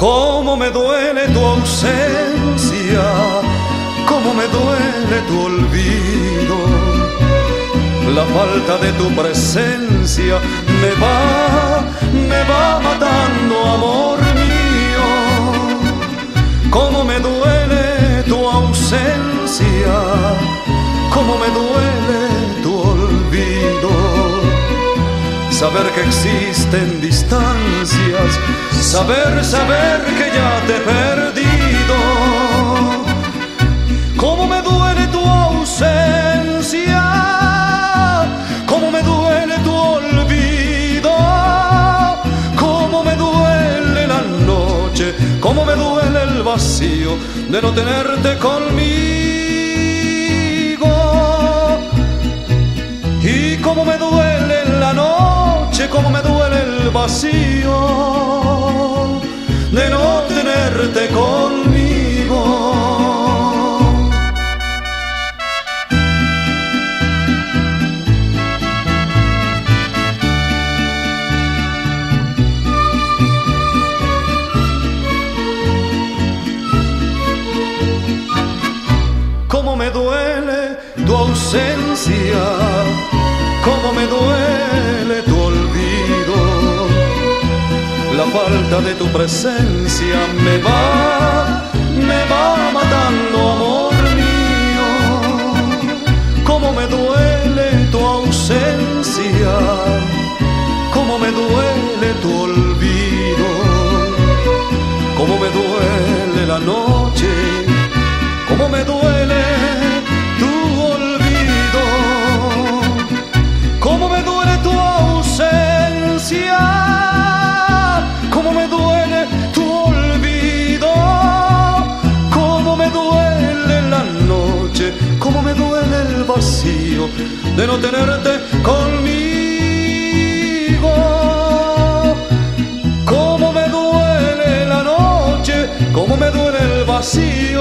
Cómo me duele tu ausencia, cómo me duele tu olvido. La falta de tu presencia me va matando, amor mío. Cómo me duele tu ausencia, cómo me duele tu olvido. Saber que existen distancias, saber que ya te he perdido. Cómo me duele tu ausencia, cómo me duele tu olvido. Cómo me duele la noche, cómo me duele el vacío de no tenerte conmigo. Y cómo me duele la noche, cómo me duele el vacío de no tenerte conmigo. Cómo me duele tu ausencia, cómo me duele tu olvido. La falta de tu presencia me va matando, amor mío. Cómo me duele tu ausencia, cómo me duele tu olvido. Cómo me duele la noche, cómo me duele tu olvido. Cómo me duele tu ausencia, cómo me duele tu olvido. Cómo me duele la noche, cómo me duele el vacío de no tenerte conmigo. Cómo me duele la noche, cómo me duele el vacío